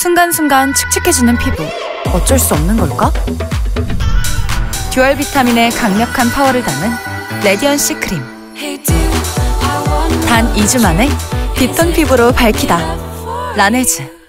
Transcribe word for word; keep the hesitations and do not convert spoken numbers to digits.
순간순간 칙칙해지는 피부, 어쩔 수 없는 걸까? 듀얼 비타민의 강력한 파워를 담은 레디언시 크림. 단 이 주 만에 빅톤 피부로 밝히다. 라네즈.